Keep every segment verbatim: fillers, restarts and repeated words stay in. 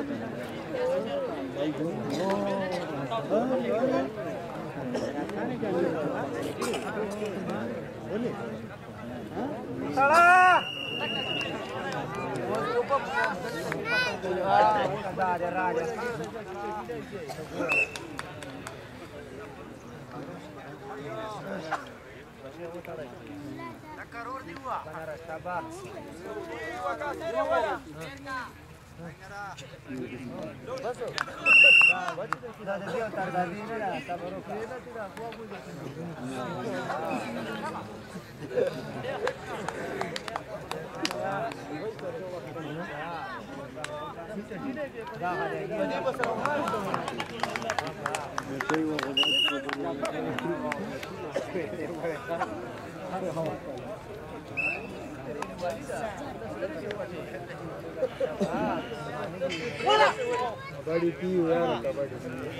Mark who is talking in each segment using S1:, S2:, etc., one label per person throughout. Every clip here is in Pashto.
S1: kabaddi की यार kabaddi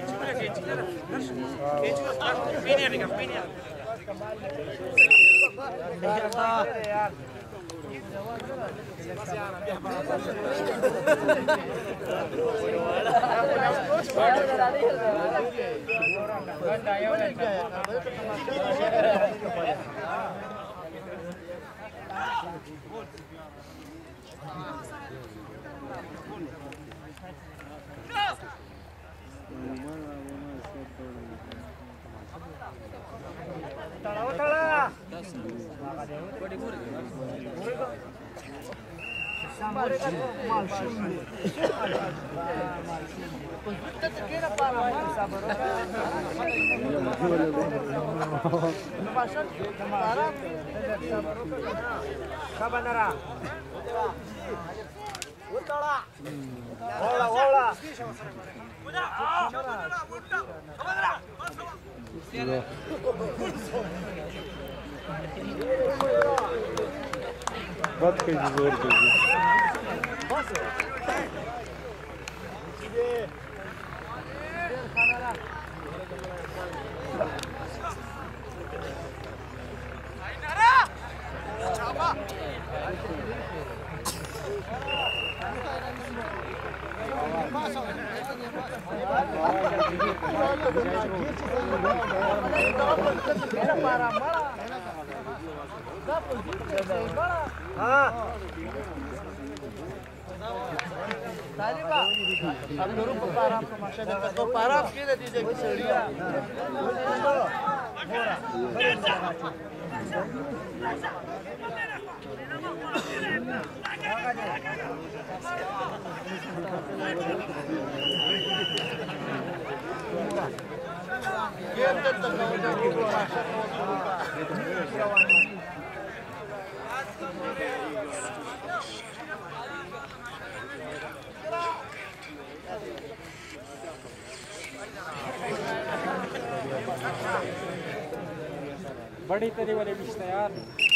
S1: बहुत कई जोर के बड़ी तरी वाले रिश्ता यार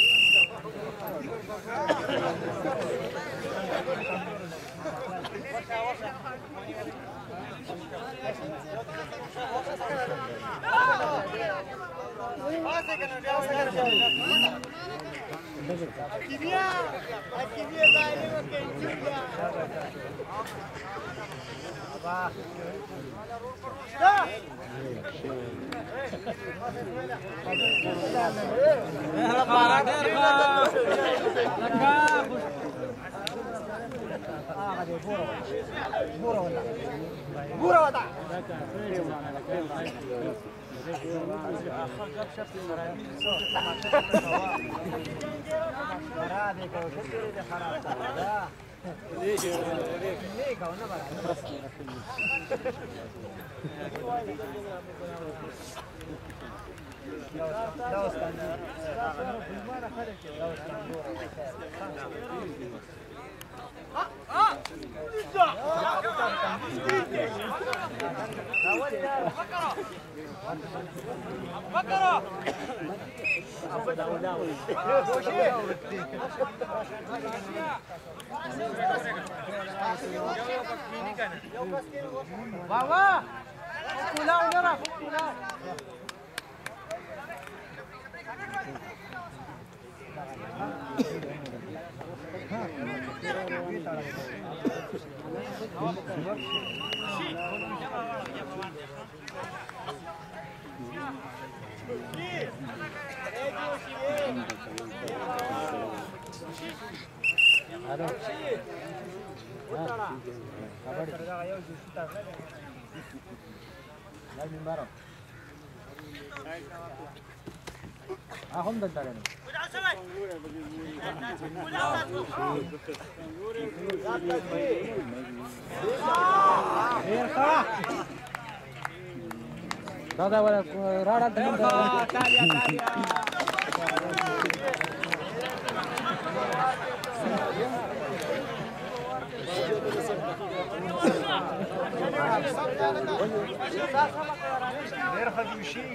S1: Bawa, pulau nyerah, pulau. Ahom dan taran. Dodher wala rada tanan. Talia talia.
S2: يرفض يمشي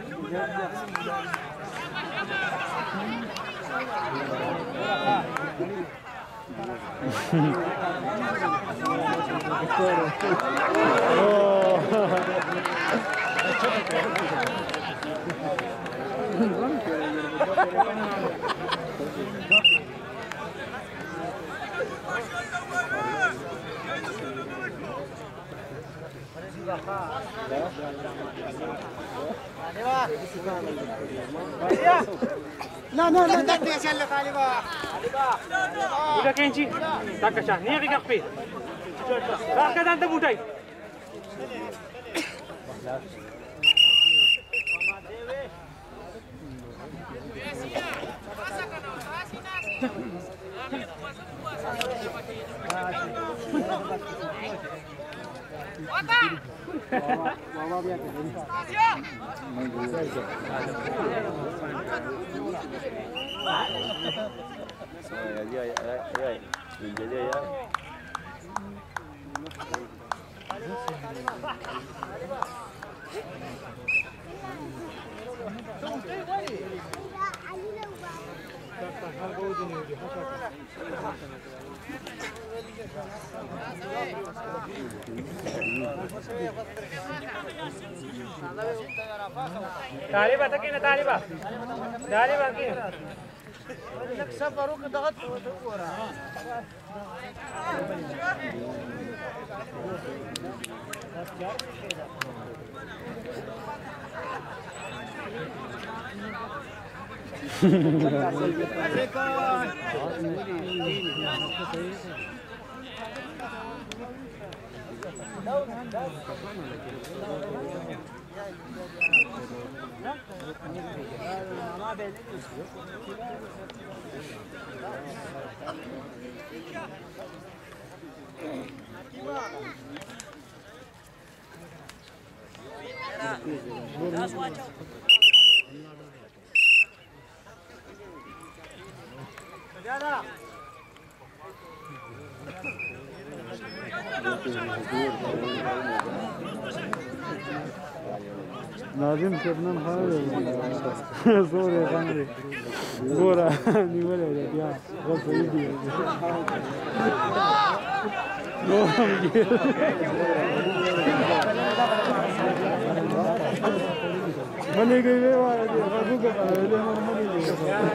S3: لا لا لا لا يا شلة طالبة
S4: udah kenci tak kasah ni yang kakpi tak kadang tu budai Taliba tak kena taliba. Taliba kena.
S3: نكسب باروك ضغط
S2: ناظم شبنم خانه زور خانه گورا نیوله بیا غوث ایدی ملی گئی وی واره دی غوثو که پاره دی ملی گئی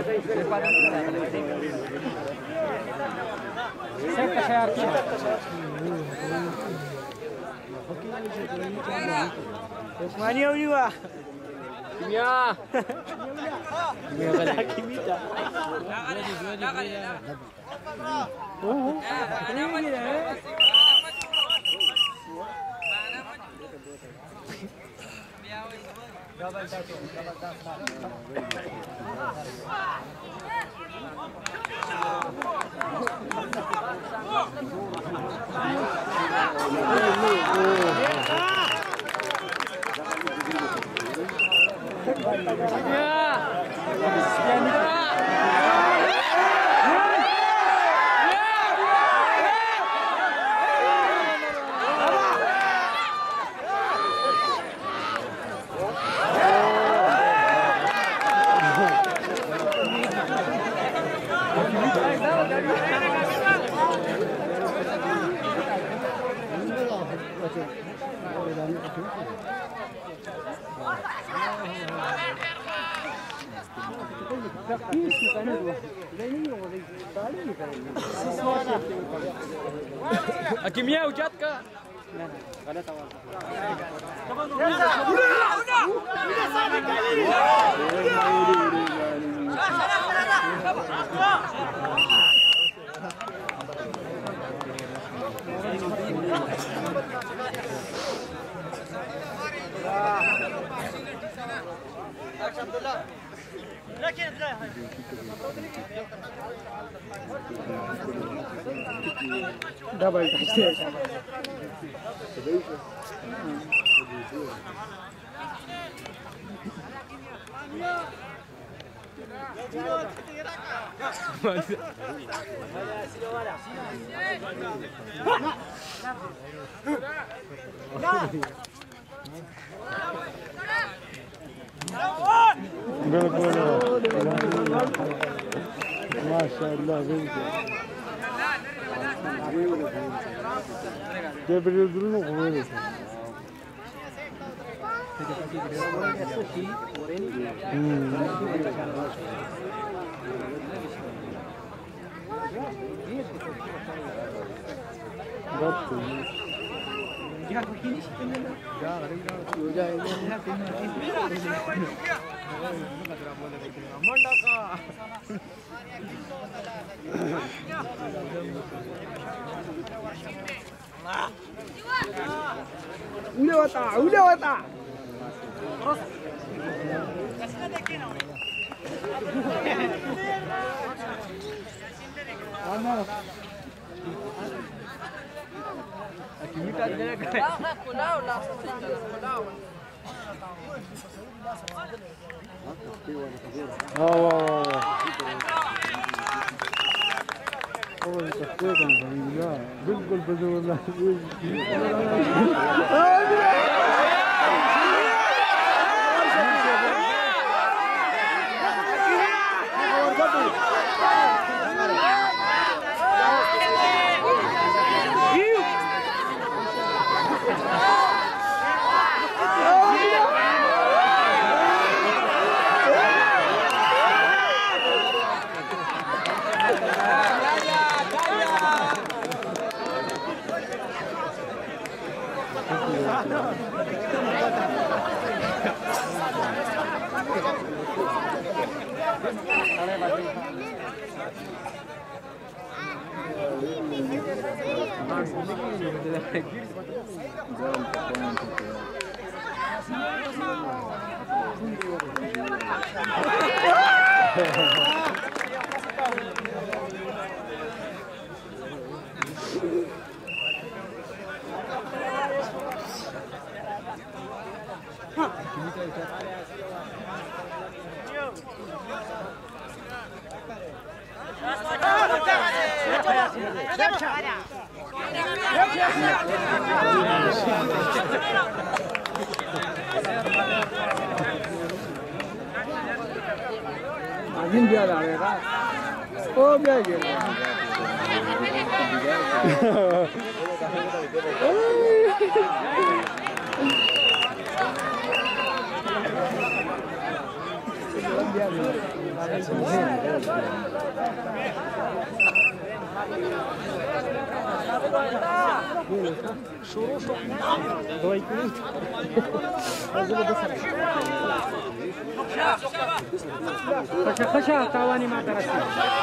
S1: Sette skär.
S4: Mani uliwa.
S1: Kimia. Kimia kali.
S4: Kimita.
S2: Oh,
S4: ini gila.
S1: Акимия участка. غلط आवाज double touch
S2: माशाअल्लाह dia berdua dulu ngomong itu. Betul. Dia begini sih kan? Jangan, jangan. Udah wata, udah wata. Terus. Ano? Akimita dia kan. Kulau lah, kulau. Oh. Oh, itu kan dia. Betul betul lah. Azim dia dah ada. Oh dia je.
S1: خشا خشا تاواني ما درستي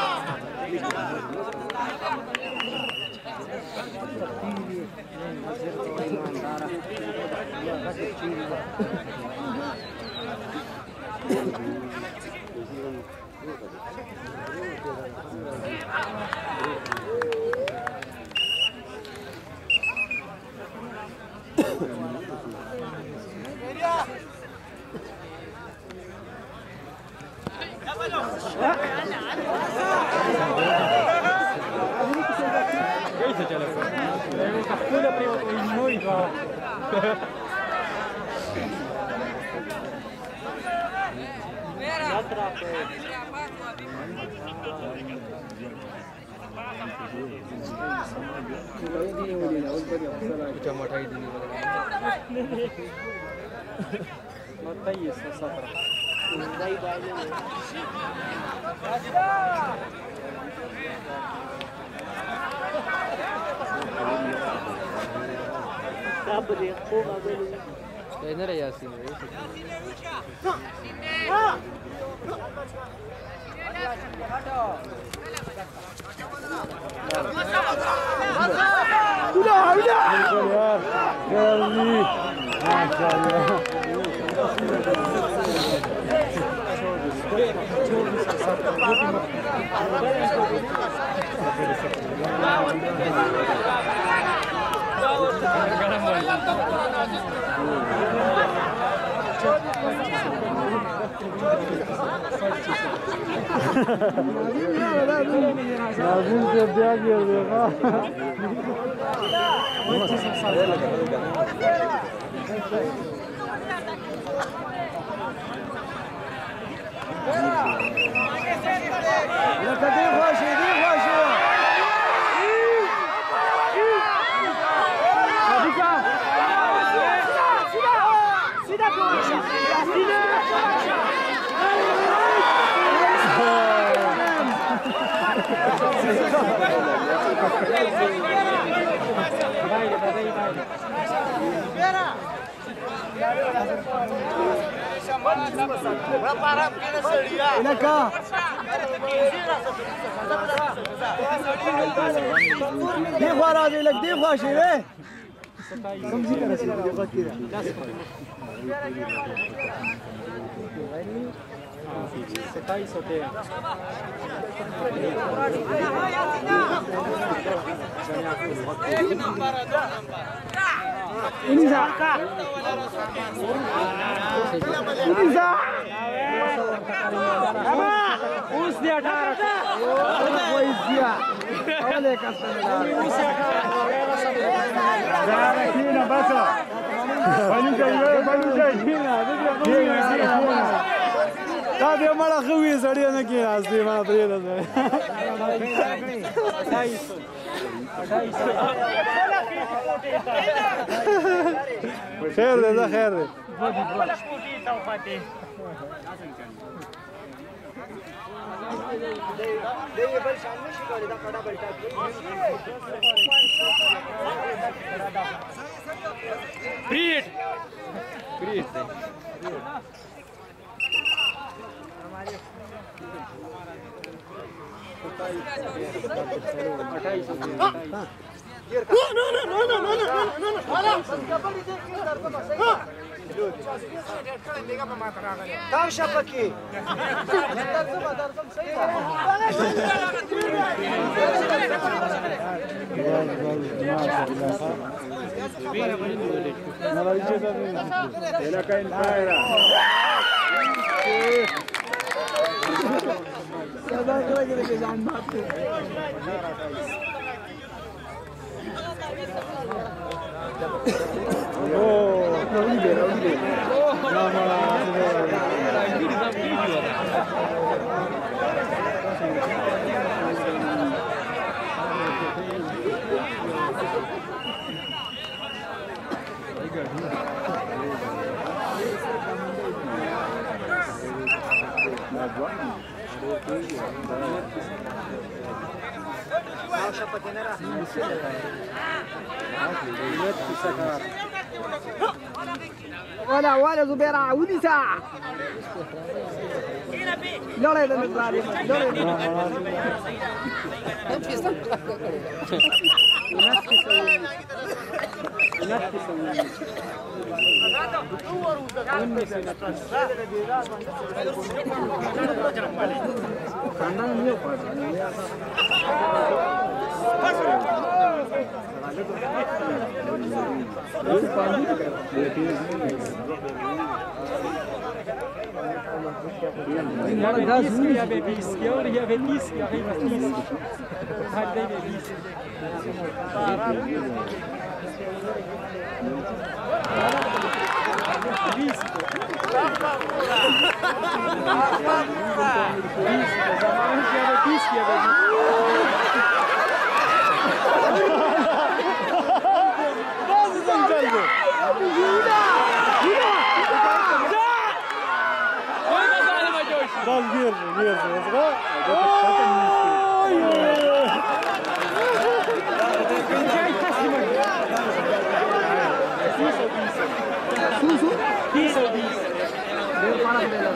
S1: कैसे चले वो captura prima con noi va टमाटर दी बताइए सत्रह Kaya na rin yasin.
S2: Udah, udah. Kali. Masyaallah. Lazım tebdiyat geliyor ha.
S3: Ya kadar hoş, iyi hoş. Harika. Sida, sida, sida. देखो राजे लग देखो शेरे समझी कर रही है बात की
S1: सताईस होते हैं
S3: इनिसा इनिसा ama us dia athara कोई दिया awale customer us athara
S2: Kina basa. Banu jai, banu jai. Kina. دا دې مړه خوي سړی نه کې راځي ما پرې نه ده خیر دې ده خیر دې
S1: Привет! Привет!
S3: Tam şapaki. ولا ولا زبيرة ودي ساعة لا لا لا لا
S1: Я бебиски, я бебиски, я бебиски. Hadi bebisi. Oi,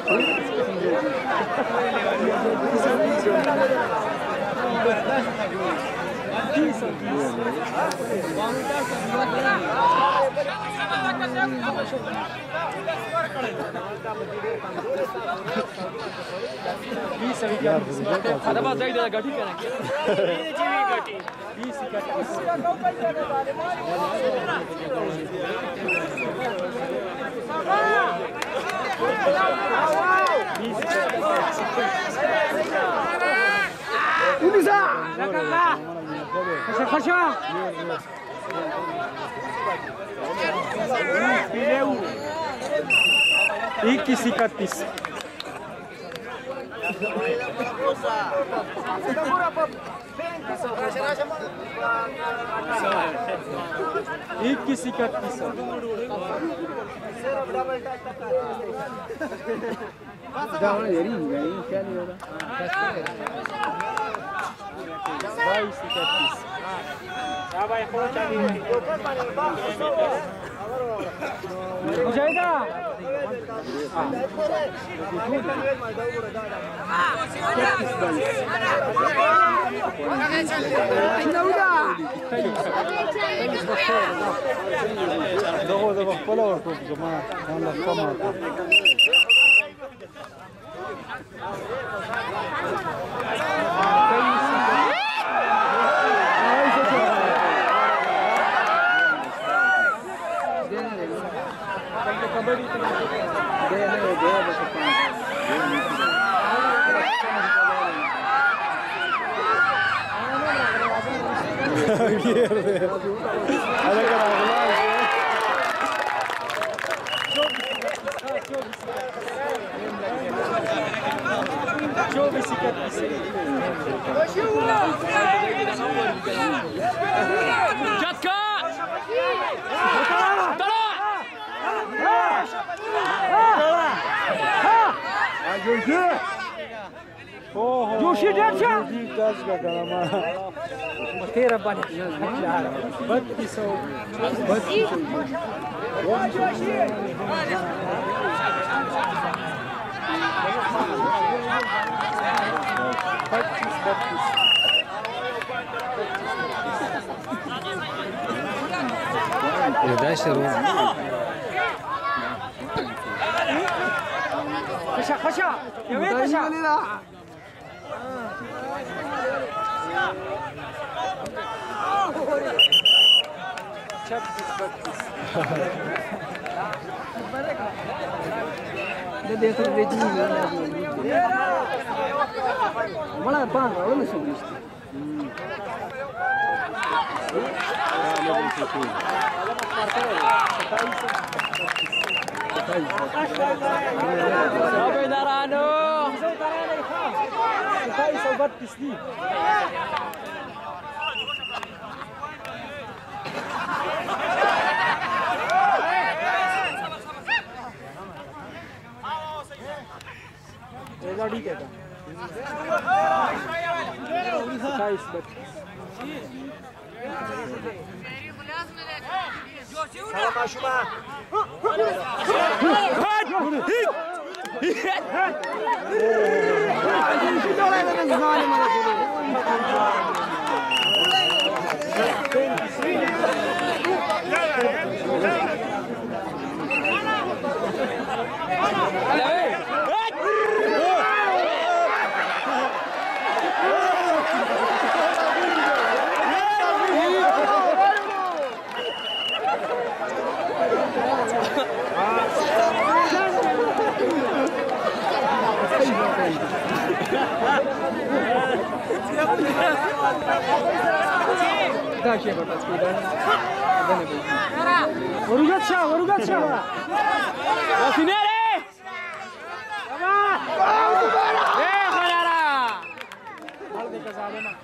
S1: هذا ما زايد هذا قاعدين كنا
S2: इक्कीस इकतीस इक्कीस इकतीस बाईस इकतीस मुजाहिदा دغه د خپل ورته جماعت الله سمه kabaddi de ne de bas Joshi डेढ़ सौ दस का करामा तेरह बने बत्तीस सौ बत्तीस पच्चीस बत्तीस दस خشا خشا يا وين خشا छब्बीस बत्तीस देखो बेचनी बड़ा पान वाला ना सुन Darano सत्ताईस सौ बत्तीस दी ठीक है सत्ताईस बत्तीस Дальше вот отсюда. Воругаться, воругаться. La finale! Eh, Khalara! Mal de casale na.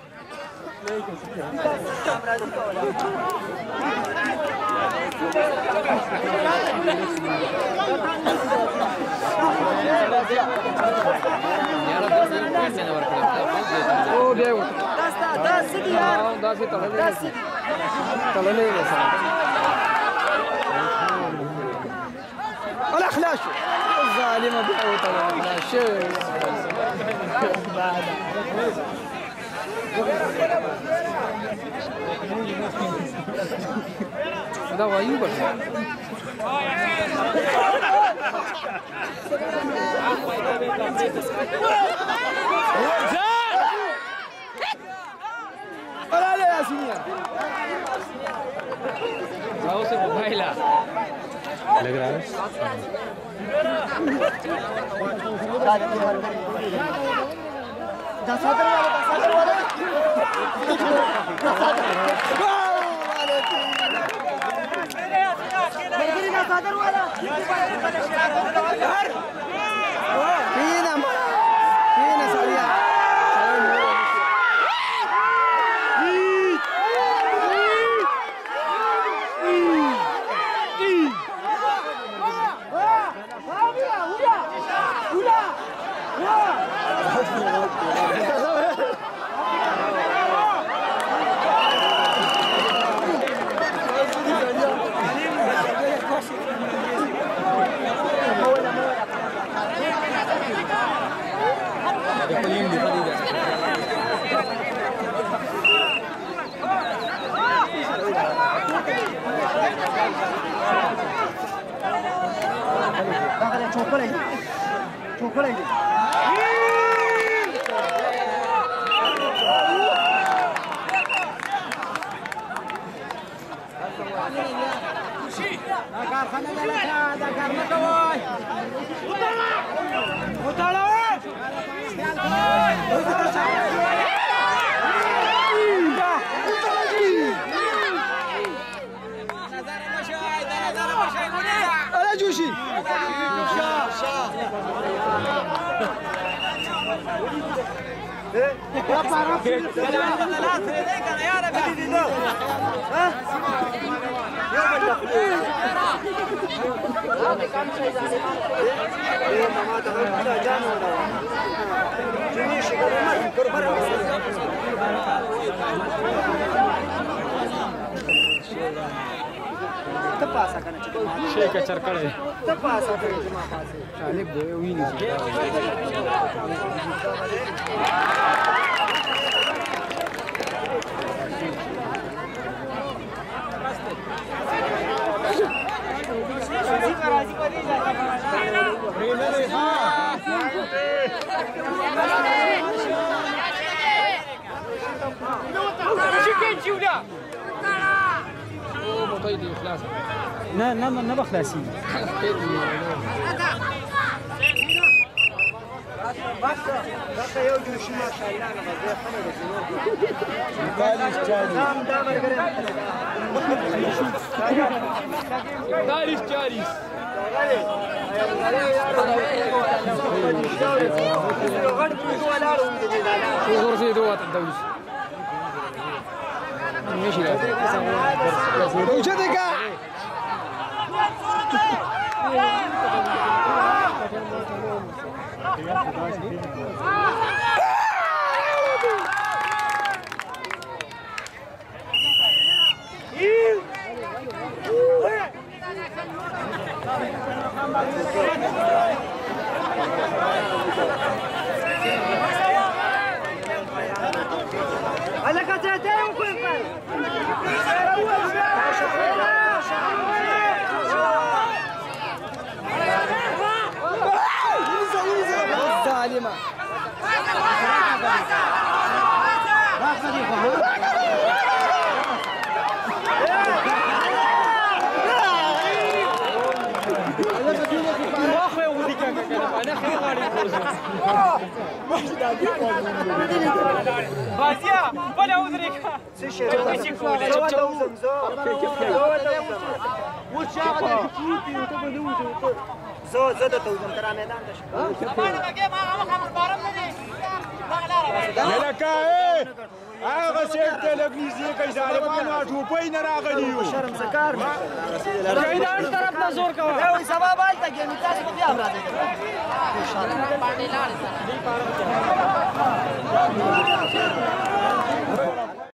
S2: Oh, Deus. Das sidi yaar. Das sidi tala le. Das sidi. Tala le sa. Ala khlash.
S3: ظالمه بیا وتړه شوی دا وایو به Olha assim, vamos se baila.
S2: Le grabas?
S3: Da sadar wala, da sadar wala. Da sadar. Begini da sadar wala. Pina mala. Pina salia. Chocolate. Chocolate. Dakar khana dalaka, Dakar matawai. Utala. Utala. Ala Jushi. Terpaksa kan cakap.
S2: Syekh kacar kali.
S3: Terpaksa kan cuma pasal.
S2: Alif deh, win sih. نه نه نه بخلاسي
S3: بس دا یو جوړ شي ماشاءالله نه زه خبره ده چالیس چالیس دام دا ورګره
S2: چالیس چالیس ورسي دوات الدوس ماشي لا وجدك
S3: Olha que até tem um compadre. ظالمة.
S4: Bazia, olha o Drica.
S3: Se cheira. زه زه د توزم تر میدان ته شم
S2: ملکه اے هغه سیټ تلویزیون کې ظالمانو ټوپۍ نه راغلی یو
S3: شرم زکار
S4: شهیدان طرف ته زور کوه
S3: یو سبا بالته کې نو تاسو بیا راځئ ان شاء الله باندې لاړ